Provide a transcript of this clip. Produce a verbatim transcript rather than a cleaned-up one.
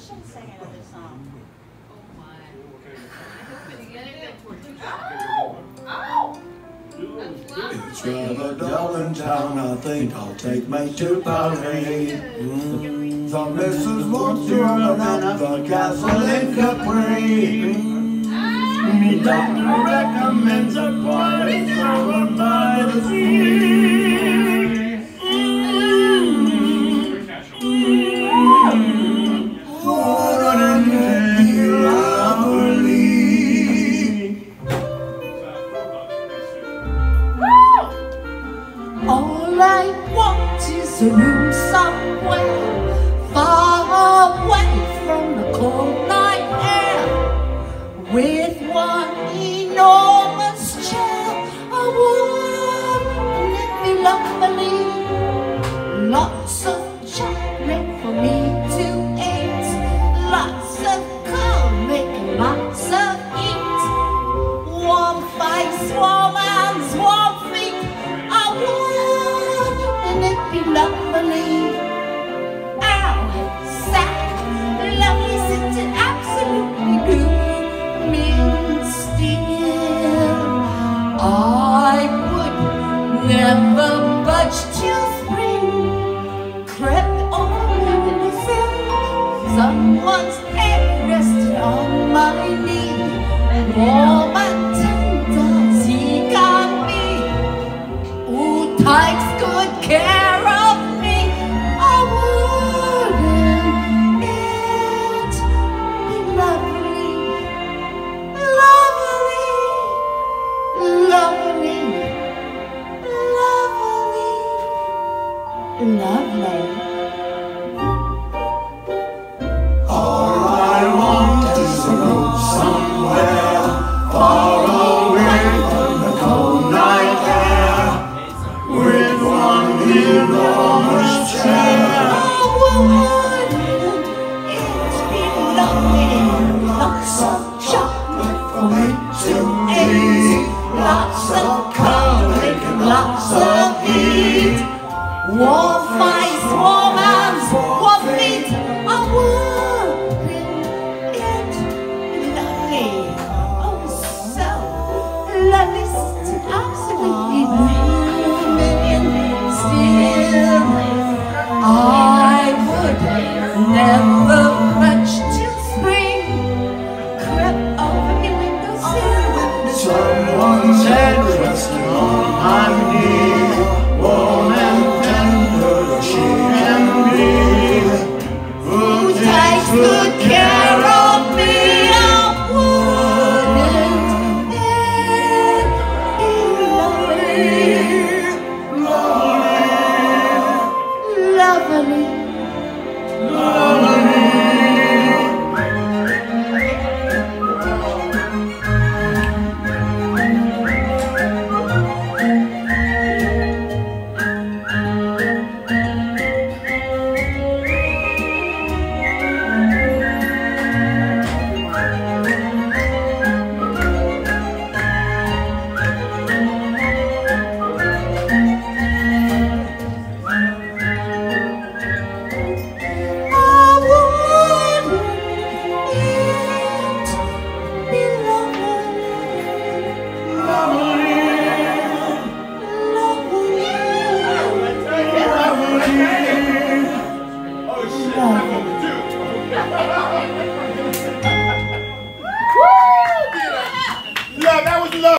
should sing another song. Oh my. It's rather dull in town, I think I'll take me to Paris. Mm. The missus wants to run up the castle in Capri. Me doctor recommends a party over by the sea. All I want is a room somewhere far away from the cold night air, with one enormous chair. Oh, wouldn't it be lovely? Lots of chocolate for me to eat, lots of comic and lots of heat, warm face, warm hands, warm feet. Oh, wouldn't it be lovely? Outside, lovely city, absolutely blooming still. I would never budge till spring crept over the field. Someone's head rested on my knee, warm and tender as he can be, who takes good care of me. Oh, wouldn't it be lovely, lovely, lovely, lovely, lovely. All I want is a room somewhere far away from the cold night air, with one enormous chair. Oh, wouldn't it be lovely? Lots of chocolate for me to eat, lots of coloring and lots of heat, warm face, warm hands, warm feet. Oh, wouldn't it be lovely? Oh, so lovely, so absolutely blooming still. I would never much till spring crept over the windowsill. Someone's head resting on my knee, warm and tender as she can be, who takes good care of me. Oh, wouldn't it be lovely, lovely? Lovely.